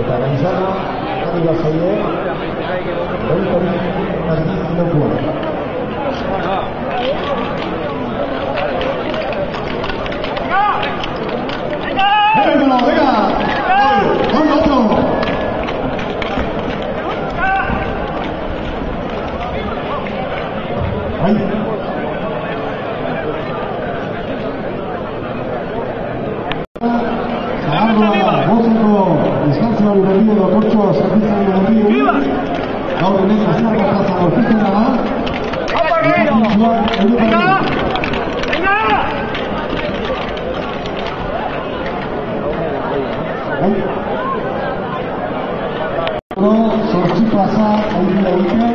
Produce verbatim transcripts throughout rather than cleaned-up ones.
eta gaizana, ari bazaie, hori hori erdikinokoa. Venga, venga, vamos otro. Ahí. Eskantzuari berrio dokortxo zerbitzari berrio gaur hemen azarra plaza gorkizena da Venga! Venga! Zortzi plaza aurrera egiten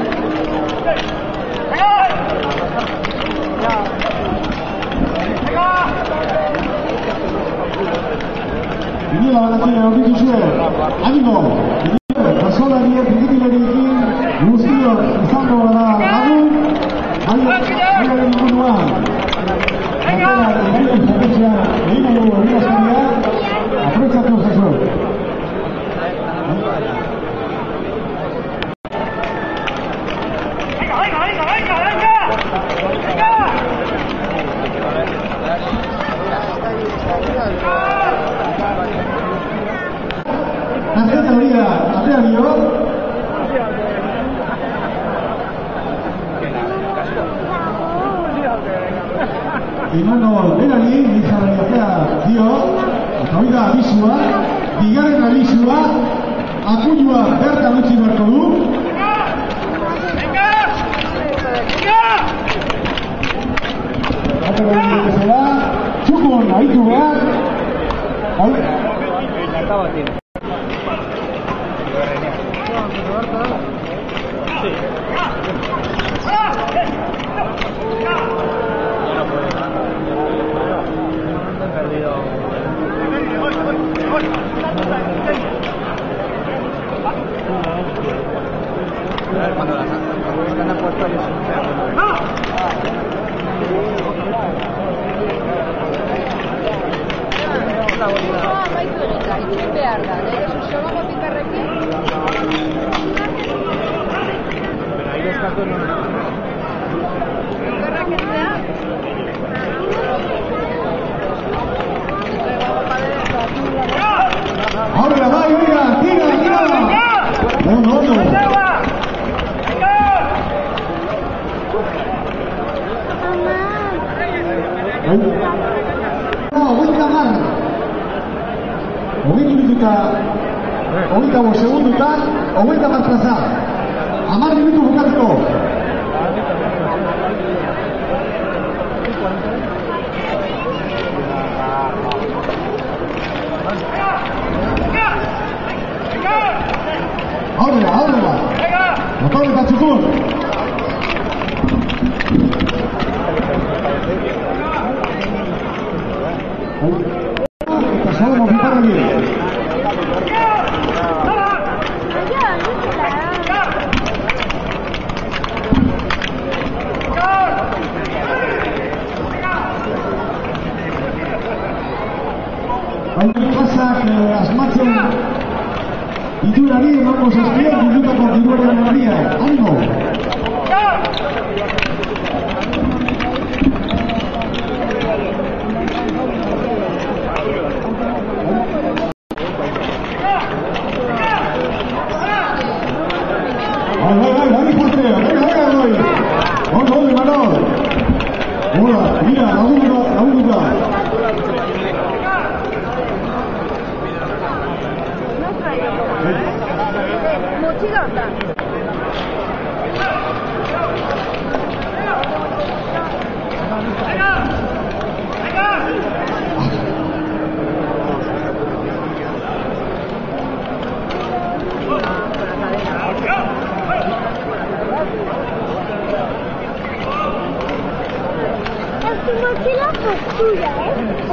Iniela banatzen aurritu zuen, animo! Kasolariek egitilerikin guztiok izango gara lagun, baiaren inguruan. Batera, baiaren zerretxean egin dugu horrezkaria, aprezatu zazu. Venga, venga, venga, venga, venga! Nazketa horiera, atea dio. Imanol, berari, nizarari atea dio. Eta hori da abizua, bigarren abizua, akuilua bertan utzi beharko du. Venga! Venga! Eta hori bezala, txukun ahitu behar. Hau? Eta bat dira. Cuando las han puesto ellos un perro. Ahora va, venga, tira, tira. No, no, no. No, hogeita hamar. Hogeitu minututa, hogeita bost segundutan, hogeita hamar plaza. Hamar minutu bukatzeko. Aurrera, aurrera. Motor eta txukun. Eta sabemos quitarle bien. Hay plazak asmatzen ditulari emango zazpien ditutako diruaren herria. Animo! Vai, vai, vai, vai, fuerte, venga, venga, voy. Vamos, vamos, Manol. Hola, mira, lagunduta, lagunduta. Mochila da. Venga. Venga. Tu mochila es tuya, ¿eh?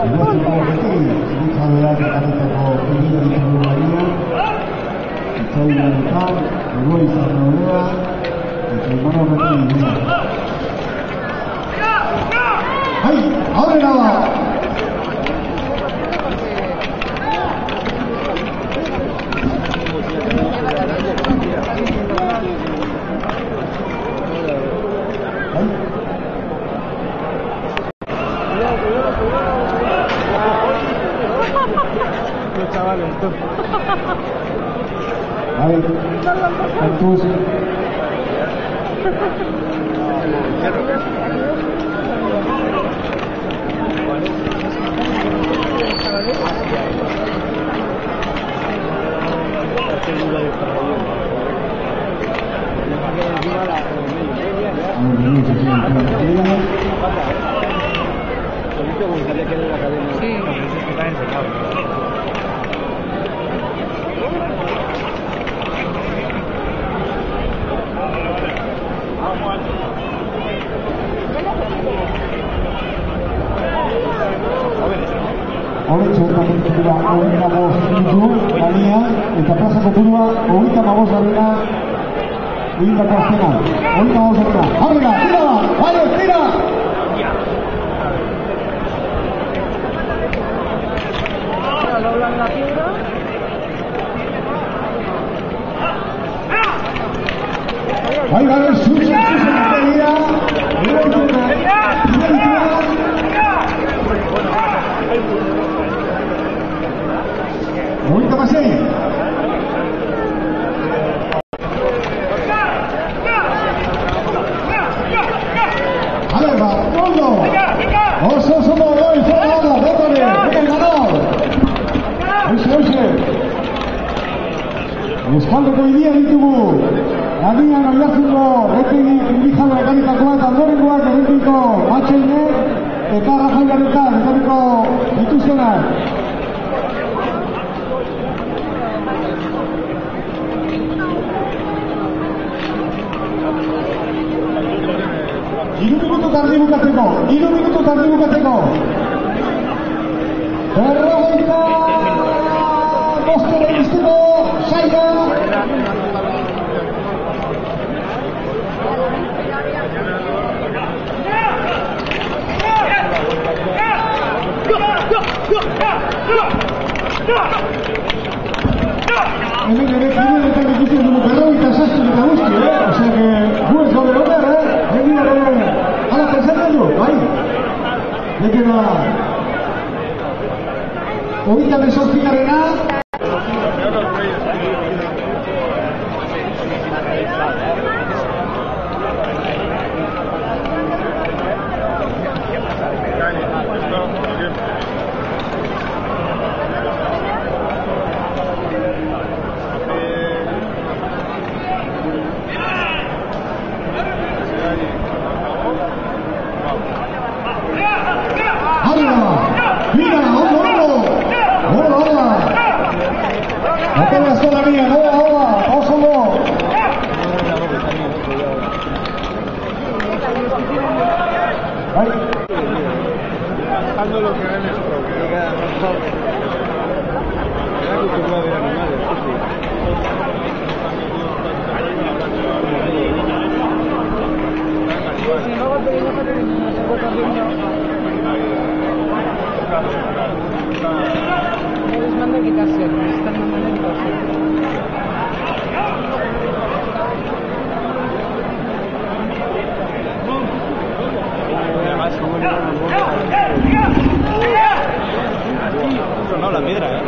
¡Ay! ¡Ahora nada! Vale, Cantus. Horretxo eta kontzipura hogeita bost ditu galia eta plazako burua hogeita mabost garrera egindako azkena. Hogeita mabost garrera. Aurrera, tira da! Bale, tira! Doblan la piedra. Bai, bai, zuzen, zuzen, tegia. Hogeita pasei. Ale, ba, ondo. Oso, oso, ondo, izan da, betone, beken gano. Oize, oize. Euskaldeko idia ditugu. Gadian oiazungo, betegi, indijala ekanitakoa eta ondorengoak egitiko matxeinek eta rajaiaretan ekarriko dituztenak. Iru minutu tardi bukatzeko, iru minutu tardi bukatzeko. Berrogeita bostera izteko, saia. Hemen ere kideretan ikusten dugu berrogeita zazpi eta guzti, eh? Osea que gu ez gaude honer, eh? Egia ere, hala pensatzen du, bai? Dekera hogeita bezortzigarrena. No, la piedra, ¿eh?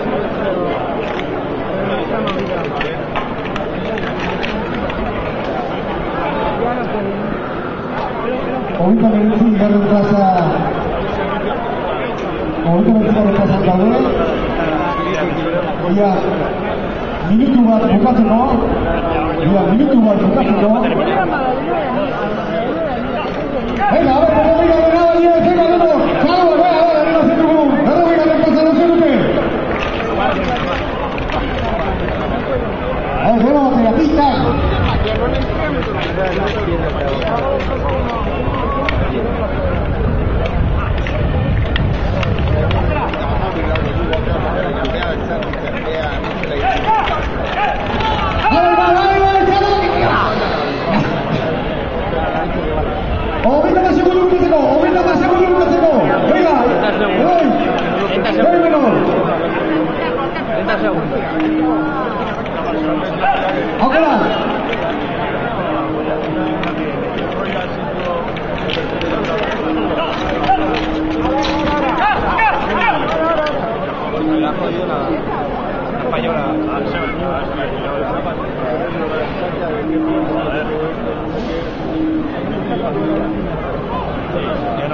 Hogeita meretzi garren plaza Hogeita meretzi garren plaza daude. Ia minutu bat bukatzeko Ia minutu bat bukatzeko Venga, a ver, berrogeita garren plaza daude. Venga, deno, salgo, venga, a ver, arriba zitugu berrogeita garren plaza daude dute. A ver, deno, batera, pista. Ahorita más segundo que tengo, ahorita más segundo que tengo. Venga, voy. treinta segundos. Ahora. No le ha jodido nada. Sí,